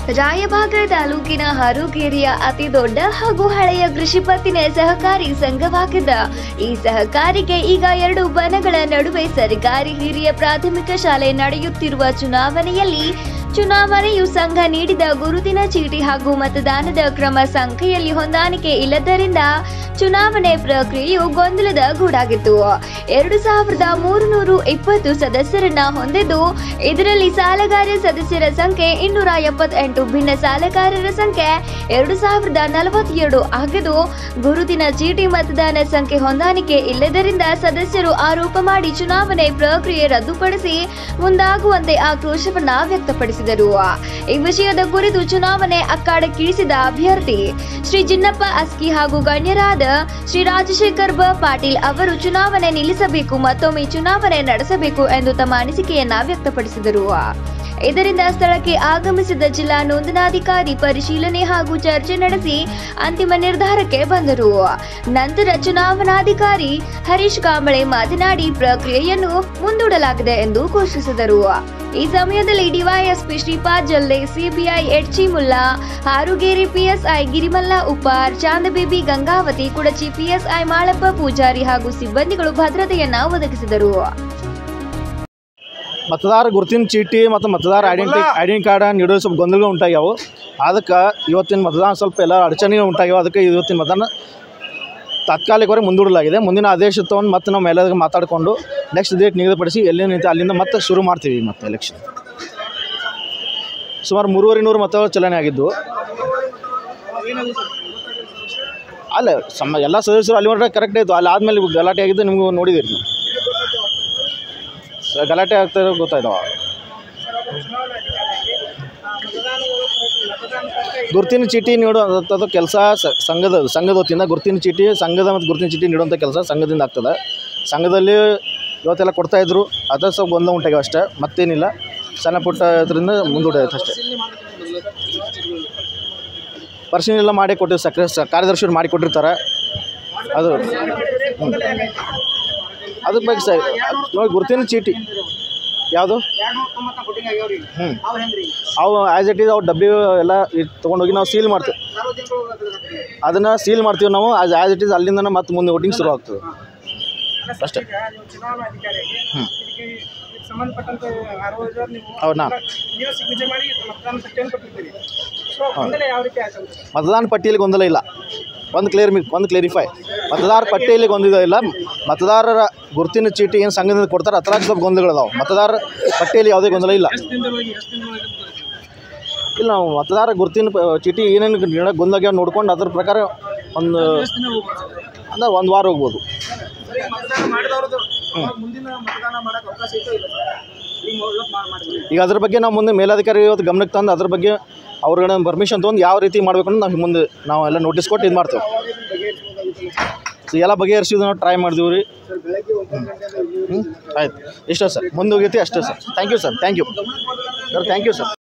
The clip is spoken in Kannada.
ರಾಯಭಾಗ ತಾಲೂಕಿನ ಹಾರುಗೇರಿಯ ಅತಿ ದೊಡ್ಡ ಹಾಗೂ ಹಳೆಯ ಕೃಷಿ ಪತ್ತಿನ ಸಹಕಾರಿ ಸಂಘವಾಗಿದ್ದ ಈ ಸಹಕಾರಿಗೆ ಈಗ 2 ಬಣಗಳ ನಡುವೆ ಸರ್ಕಾರಿ ಹಿರಿಯ ಪ್ರಾಥಮಿಕ ಶಾಲೆ ನಡೆಯುತ್ತಿರುವ ಚುನಾವಣೆಯು ಸಂಘ ನೀಡಿದ ಗುರುತಿನ ಚೀಟಿ ಹಾಗೂ ಮತದಾನದ ಕ್ರಮ ಸಂಖ್ಯೆಯಲ್ಲಿ ಹೊಂದಾಣಿಕೆ ಇಲ್ಲದರಿಂದ ಚುನಾವಣೆ ಪ್ರಕ್ರಿಯೆಯು ಗೊಂದಲದ ಗೂಡಾಗಿತ್ತು. 2320 ಸದಸ್ಯರನ್ನ ಹೊಂದಿದ್ದು, ಇದರಲ್ಲಿ ಸಾಲಗಾರ ಸದಸ್ಯರ ಸಂಖ್ಯೆ 278, ಭಿನ್ನ ಸಾಲಗಾರರ ಸಂಖ್ಯೆ 2042 ಆಗಿದ್ದು, ಗುರುತಿನ ಚೀಟಿ ಮತದಾನ ಸಂಖ್ಯೆ ಹೊಂದಾಣಿಕೆ ಇಲ್ಲದರಿಂದ ಸದಸ್ಯರು ಆರೋಪ ಮಾಡಿ ಚುನಾವಣೆ ಪ್ರಕ್ರಿಯೆ ರದ್ದುಪಡಿಸಿ ಮುಂದಾಗುವಂತೆ ಆಕ್ರೋಶವನ್ನ ವ್ಯಕ್ತಪಡಿಸಿದರು. ಈ ವಿಷಯದ ಕುರಿತು ಚುನಾವಣೆ ಅಖಾಡಕ್ಕಿಳಿಸಿದ ಅಭ್ಯರ್ಥಿ ಶ್ರೀ ಜಿನ್ನಪ್ಪ ಅಸ್ಕಿ ಹಾಗೂ ಗಣ್ಯರಾದ ಶ್ರೀ ರಾಜಶೇಖರ್ ಪಾಟೀಲ್ ಅವರು ಚುನಾವಣೆ ನಿಲ್ಲಿಸಬೇಕು, ಮತ್ತೊಮ್ಮೆ ಚುನಾವಣೆ ನಡೆಸಬೇಕು ಎಂದು ತಮ್ಮ ಅನಿಸಿಕೆಯನ್ನ ವ್ಯಕ್ತಪಡಿಸಿದರು. ಇದರಿಂದ ಸ್ಥಳಕ್ಕೆ ಆಗಮಿಸಿದ ಜಿಲ್ಲಾ ನೋಂದಣಾಧಿಕಾರಿ ಪರಿಶೀಲನೆ ಹಾಗೂ ಚರ್ಚೆ ನಡೆಸಿ ಅಂತಿಮ ನಿರ್ಧಾರಕ್ಕೆ ಬಂದರು. ನಂತರ ಚುನಾವಣಾಧಿಕಾರಿ ಹರೀಶ್ ಕಾಂಬಳೆ ಮಾತನಾಡಿ ಪ್ರಕ್ರಿಯೆಯನ್ನು ಮುಂದೂಡಲಾಗಿದೆ ಎಂದು ಘೋಷಿಸಿದರು. ಈ ಸಮಯದಲ್ಲಿ DYSP Shripad Jalle, CBI H Mulla, Harugeri PSI Girimalla Uppar, ಚಾಂದಬೇಬಿ ಗಂಗಾವತಿ, ಕುಡಚಿ ಪಿಎಸ್ಐ ಮಾಳಪ್ಪ ಪೂಜಾರಿ ಹಾಗೂ ಸಿಬ್ಬಂದಿಗಳು ಭದ್ರತೆಯನ್ನ ಒದಗಿಸಿದರು. ಮತದಾರ ಗುರುತಿನ ಚೀಟಿ ಮತ್ತು ಮತದಾರ ಐಡೆಂಟಿ ಕಾರ್ಡ್ ನೀಡೋ ಸ್ವಲ್ಪ ಗೊಂದಲಗಳು ಉಂಟಾಗ್ಯಾವು. ಅದಕ್ಕೆ ಇವತ್ತಿನ ಮತದಾನ ಸ್ವಲ್ಪ ಎಲ್ಲ ಅಡಚಣೆಗಳು ಉಂಟಾಗ್ಯಾವ. ಅದಕ್ಕೆ ಇವತ್ತಿನ ಮತದಾನ ತಾತ್ಕಾಲಿಕವಾಗಿ ಮುಂದೂಡಲಾಗಿದೆ. ಮುಂದಿನ ಆದೇಶ ತೊಗೊಂಡು ಮತ್ತೆ ನಾವು ಎಲ್ಲರಿಗೂ ಮಾತಾಡಿಕೊಂಡು ನೆಕ್ಸ್ಟ್ ಡೇಟ್ ನಿಗದಿಪಡಿಸಿ ಎಲ್ಲಿ ನಿಂತು ಅಲ್ಲಿಂದ ಮತ್ತೆ ಶುರು ಮಾಡ್ತೀವಿ. ಮತ್ತೆ ಎಲೆಕ್ಷನ್ ಸುಮಾರು 3,500 ಮತಗಳು ಚಲನೆ ಆಗಿದ್ದು. ಅಲ್ಲ ಎಲ್ಲ ಸದಸ್ಯರು ಅಲ್ಲಿವರೆಗೆ ಕರೆಕ್ಟ್ ಆಯಿತು. ಅಲ್ಲಿ ಆದಮೇಲೆ ಗಲಾಟೆ ಆಗಿದ್ದು ನಿಮಗೂ ನೋಡಿದ್ದೀರಿ. ನೀವು ಗಲಾಟೆ ಆಗ್ತಾ ಗೊತ್ತಾಯ್ತವ. ಗುರುತಿನ ಚೀಟಿ ನೀಡುವಂಥದ್ದು ಕೆಲಸ ಸಂಘದ ವತಿಯಿಂದ ಗುರುತಿನ ಚೀಟಿ ಮತ್ತು ಗುರುತಿನ ಚೀಟಿ ನೀಡುವಂಥ ಕೆಲಸ ಸಂಘದಿಂದ ಆಗ್ತದೆ. ಸಂಘದಲ್ಲಿ ಇವತ್ತೆಲ್ಲ ಕೊಡ್ತಾಯಿದ್ರು. ಅದು ಸ್ವಲ್ಪ ಗೊಂದಲ ಉಂಟಾಗ್ಯಾವ ಅಷ್ಟೇ, ಮತ್ತೇನಿಲ್ಲ. ಸಣ್ಣ ಪುಟ್ಟ ಇದರಿಂದ ಮುಂದೂಡೈತೆ ಅಷ್ಟೇ. ಪರಿಶೀಲನೆ ಎಲ್ಲ ಮಾಡಿ ಕೊಟ್ಟಿರ್ತಾರೆ, ಕಾರ್ಯದರ್ಶಿಯವರು ಮಾಡಿ ಕೊಟ್ಟಿರ್ತಾರೆ. ಅದ್ರ ಬಗ್ಗೆ ಸರ್ ನೋಡಿ, ಗುರುತಿನ ಚೀಟಿ ಯಾವುದು ಅವು ಆ್ಯಸ್ ಇಟ್ ಈಸ್ ಅವು ಡಬ್ಬಿ ಎಲ್ಲ ತೊಗೊಂಡೋಗಿ ನಾವು ಸೀಲ್ ಮಾಡ್ತೀವಿ. ಅದನ್ನು ಸೀಲ್ ಮಾಡ್ತೀವಿ ನಾವು ಆ್ಯಸ್ ಇಟ್ ಈಸ್. ಅಲ್ಲಿಂದ ಮತ್ತೆ ಮುಂದೆ ವೋಟಿಂಗ್ ಶುರು ಆಗ್ತದೆ ಅಷ್ಟೇ. ಹೌದಾ? ಮತದಾನ ಪಟ್ಟಿಯಲ್ಲಿ ಗೊಂದಲ ಇಲ್ಲ. ಒಂದು ಕ್ಲೇರಿಫೈ, ಮತದಾರ ಪಟ್ಟಿಯಲ್ಲಿ ಗೊಂದಲ ಇಲ್ಲ. ಮತದಾರರ ಗುರುತಿನ ಚೀಟಿ ಏನು ಸಂಘದಿಂದ ಕೊಡ್ತಾರೆ ಅದ್ರಾಗ ಸ್ವಲ್ಪ ಗೊಂದಲಗಳಿದಾವೆ. ಮತದಾರ ಪಟ್ಟಿಯಲ್ಲಿ ಯಾವುದೇ ಗೊಂದಲ ಇಲ್ಲ. ನಾವು ಮತದಾರ ಗುರುತಿನ ಚೀಟಿ ಏನೇನು ಗೊಂದಲ ನೋಡ್ಕೊಂಡು ಅದ್ರ ಪ್ರಕಾರ ಒಂದು ವಾರ ಹೋಗ್ಬೋದು. ಈಗ ಅದ್ರ ಬಗ್ಗೆ ನಾವು ಮುಂದೆ ಮೇಲಾಧಿಕಾರಿ ಇವತ್ತು ಗಮನಕ್ಕೆ ತಂದು ಅದ್ರ ಬಗ್ಗೆ ಅವ್ರಗಳ ಪರ್ಮಿಷನ್ ತೊಗೊಂಡು ಯಾವ ರೀತಿ ಮಾಡಬೇಕು ಅಂತ ನಾವು ಮುಂದೆ ನಾವೆಲ್ಲ ನೋಟಿಸ್ ಕೊಟ್ಟು ಇದು ಮಾಡ್ತೇವೆ. ಸೊ ಎಲ್ಲ ಬಗೆಹರಿಸಿದ್ದು ನಾವು ಟ್ರೈ ಮಾಡಿದೀವಿ ರೀ. ಆಯ್ತು, ಇಷ್ಟೇ ಸರ್. ಮುಂದೆ ಹೋಗೈತಿ ಅಷ್ಟೇ sir. Thank you sir. Thank you sir.